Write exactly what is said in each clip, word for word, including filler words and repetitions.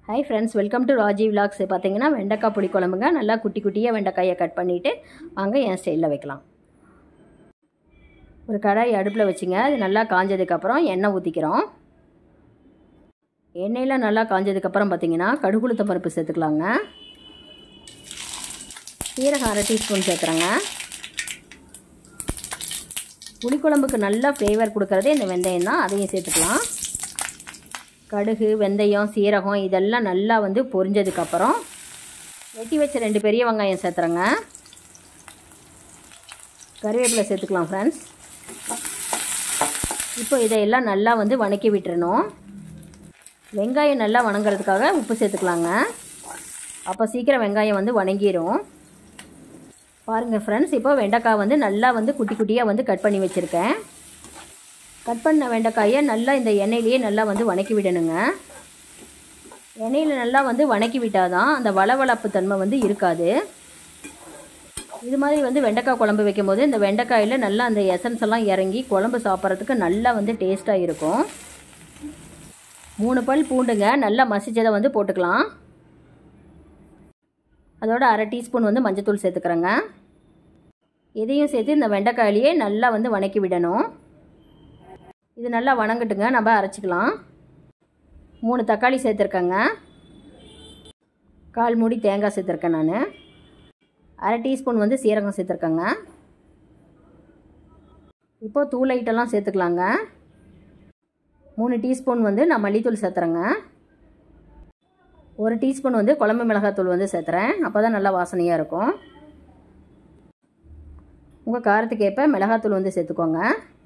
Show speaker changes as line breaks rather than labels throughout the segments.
Hi friends, welcome to Raji Vlogs. பார்த்தீங்கன்னா வெண்டைக்காய் புளி குழம்புங்க. நல்லா குட்டி குட்டியா வெண்டைக்காயை கட் பண்ணிட்டு வாங்க என் ஸ்டைல்ல வைக்கலாம். ஒரு கடாய் அடுப்புல வச்சிங்க. அது நல்லா காஞ்சதுக்கு அப்புறம் எண்ணெய் ஊத்திக்கிறோம். எண்ணெயில நல்லா காஞ்சதுக்கு அப்புறம் பாத்தீங்கன்னா கடுகு உளுத்தம் பருப்பு சேர்த்துக்கலாங்க. சீரகம் அரை டீஸ்பூன் சேர்த்துறேங்க. புளி குழம்புக்கு நல்லா ஃப்ளேவர் கொடுக்கறதே இந்த வெந்தயம் தான். அதையும் சேர்த்துக்கலாம். கடுகு வெந்தயம் சீரகம் இதெல்லாம் நல்லா வந்து பொரிஞ்சதுக்கு அப்புறம் வெட்டி வச்ச ரெண்டு பெரிய வெங்காயம் சேர்த்துறேங்க. கறிவேப்பிலை சேர்த்துக்கலாம் ஃப்ரெண்ட்ஸ். இப்போ இதையெல்லாம் நல்லா வந்து வணக்கி விட்டுறணும். வெங்காயம் நல்லா வணங்குறதுக்காக உப்பு சேர்த்துக்கலாங்க. அப்போ சீக்கிரம் வெங்காயம் வந்து வணங்கிடும். பாருங்கள் ஃப்ரெண்ட்ஸ், இப்போ வெண்டைக்காய் வந்து நல்லா வந்து குட்டி குட்டியாக வந்து கட் பண்ணி வச்சுருக்கேன். கட் பண்ண வெண்டைக்காயை நல்லா இந்த எண்ணெயிலேயே நல்லா வந்து வணக்கி விடணுங்க. எண்ணெயில் நல்லா வந்து வணக்கி விட்டால் தான் அந்த வளவளப்பு தன்மை வந்து இருக்காது. இது மாதிரி வந்து வெண்டைக்காய் குழம்பு வைக்கும்போது இந்த வெண்டைக்காயில் நல்லா அந்த எசன்ஸ் எல்லாம் இறங்கி குழம்பு சாப்பிட்றதுக்கு நல்லா வந்து டேஸ்ட்டாக இருக்கும். மூணு பல் பூண்டுங்க நல்லா மசிச்சதை வந்து போட்டுக்கலாம். அதோட அரை டீஸ்பூன் வந்து மஞ்சத்தூள் சேர்த்துக்கிறேங்க. இதையும் சேர்த்து இந்த வெண்டைக்காயிலேயே நல்லா வந்து வணக்கி விடணும். இது நல்லா வணங்கட்டுங்க, நம்ம அரைச்சிக்கலாம். மூணு தக்காளி சேர்த்துருக்கேங்க. கால் மூடி தேங்காய் சேர்த்துருக்கேன் நான். அரை டீஸ்பூன் வந்து சீரகம் சேர்த்துருக்கேங்க. இப்போது தூள் ஐட்டெல்லாம் சேர்த்துக்கலாங்க. மூணு டீஸ்பூன் வந்து நான் மல்லித்தூள் சேர்த்துறேங்க. ஒரு டீஸ்பூன் வந்து குழம்பு மிளகாத்தூள் வந்து சேர்த்துறேன். அப்போ தான் நல்லா வாசனையாக இருக்கும். உங்கள் காரத்துக்கு ஏற்ப மிளகாத்தூள் வந்து சேர்த்துக்கோங்க.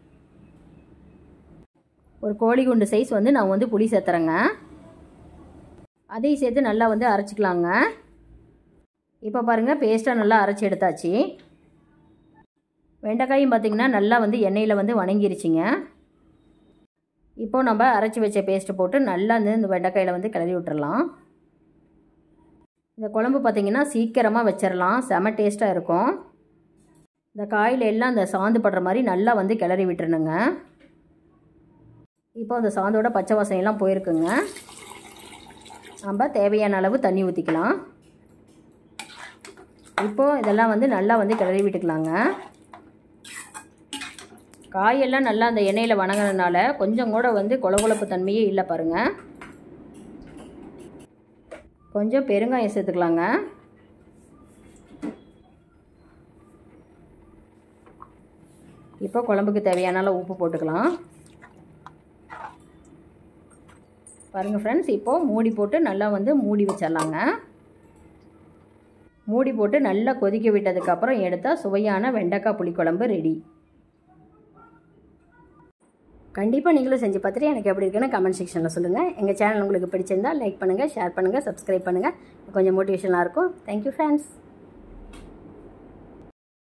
ஒரு கோழி குண்டு சைஸ் வந்து நான் வந்து புளி சேர்த்துறேங்க. அதையும் சேர்த்து நல்லா வந்து அரைச்சிக்கலாங்க. இப்போ பாருங்கள், பேஸ்ட்டாக நல்லா அரைச்சி எடுத்தாச்சு. வெண்டைக்காயும் பார்த்திங்கன்னா நல்லா வந்து எண்ணெயில் வந்து வணங்கிருச்சிங்க. இப்போது நம்ம அரைச்சி வச்ச பேஸ்ட்டு போட்டு நல்லா வந்து இந்த வெண்டைக்காயில் வந்து கிளறி விட்டுறலாம். இந்த குழம்பு பார்த்திங்கன்னா சீக்கிரமாக வச்சிடலாம், செம டேஸ்ட்டாக இருக்கும். இந்த காயில் எல்லாம் அந்த சாந்து படுற மாதிரி நல்லா வந்து கிளறி விட்டுருணுங்க. இப்போ அந்த சாந்தோட பச்சை வாசனையெல்லாம் போயிருக்குங்க. நம்ம தேவையான அளவு தண்ணி ஊற்றிக்கலாம். இப்போது இதெல்லாம் வந்து நல்லா வந்து கிளறி விட்டுக்கலாங்க. காயெல்லாம் நல்லா அந்த எண்ணெயில் வணங்கினால கொஞ்சம் கூட வந்து கொழகொழப்பு தன்மையே இல்லை பாருங்கள். கொஞ்சம் பெருங்காயம் சேர்த்துக்கலாங்க. இப்போ குழம்புக்கு தேவையான அளவு உப்பு போட்டுக்கலாம். பாருங்கள் ஃப்ரெண்ட்ஸ், இப்போது மூடி போட்டு நல்லா வந்து மூடி வச்சிடலாங்க. மூடி போட்டு நல்லா கொதிக்க விட்டதுக்கப்புறம் எடுத்தால் சுவையான வெண்டைக்காய் புளிக்குழம்பு ரெடி. கண்டிப்பாக நீங்களும் செஞ்சு பார்த்துட்டு எனக்கு எப்படி இருக்குன்னு கமெண்ட் செக்ஷனில் சொல்லுங்கள். எங்கள் சேனல் உங்களுக்கு பிடிச்சிருந்தால் லைக் பண்ணுங்கள், ஷேர் பண்ணுங்கள், சப்ஸ்கிரைப் பண்ணுங்கள். கொஞ்சம் மோட்டிவேஷனாக இருக்கும். Thank you friends.